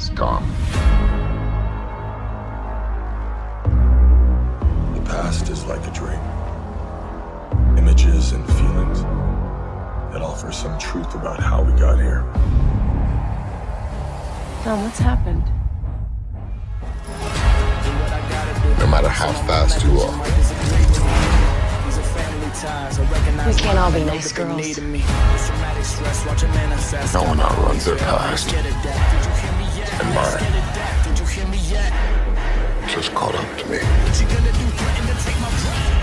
is gone. The past is like a dream. Images and feelings that offer some truth about how we got here. Dom, what's happened? No matter how fast you are. We can't all be nice girls. No one outruns their past. And mine just caught up to me.